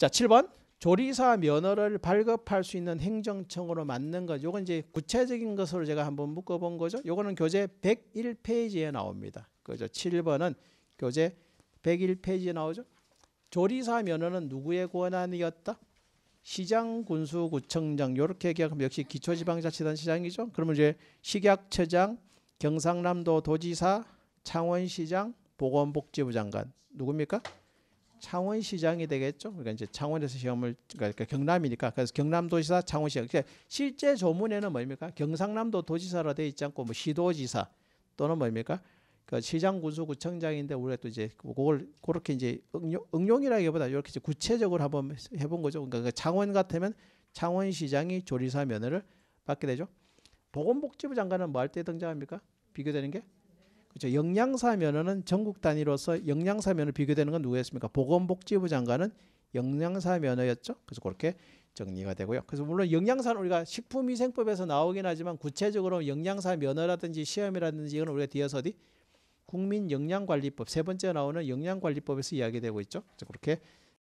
자, 7번. 조리사 면허를 발급할 수 있는 행정청으로 맞는 것. 요건 이제 구체적인 것으로 제가 한번 묶어 본 거죠. 요거는 교재 101페이지에 나옵니다. 그죠? 7번은 교재 101페이지에 나오죠. 조리사 면허는 누구의 권한이었다? 시장, 군수, 구청장 요렇게 얘기하면 역시 기초지방자치단체장이죠. 그러면 이제 식약처장, 경상남도 도지사, 창원시장, 보건복지부 장관 누굽니까? 창원시장이 되겠죠. 그러니까 이제 창원에서 시험을 그러니까 경남이니까 그래서 경남도지사, 창원시장. 그러니까 실제 조문에는 뭡니까? 경상남도 도지사로 돼 있지 않고 뭐 시도지사 또는 뭡니까? 그 시장, 군수, 구청장인데 우리가 또 이제 그걸 그렇게 이제 응용이라기보다 이렇게 이제 구체적으로 한번 해본 거죠. 그러니까 창원 같으면 창원시장이 조리사 면허를 받게 되죠. 보건복지부 장관은 뭐 할 때 등장합니까? 비교되는 게 그렇죠. 영양사 면허는 전국 단위로서 영양사 면허 비교되는 건 누구였습니까? 보건복지부 장관은 영양사 면허였죠. 그래서 그렇게 정리가 되고요. 그래서 물론 영양사는 우리가 식품위생법에서 나오긴 하지만 구체적으로 영양사 면허라든지 시험이라든지 이건 우리가 뒤에서 어디 국민영양관리법 세 번째 나오는 영양관리법에서 이야기되고 있죠. 그래서 그렇게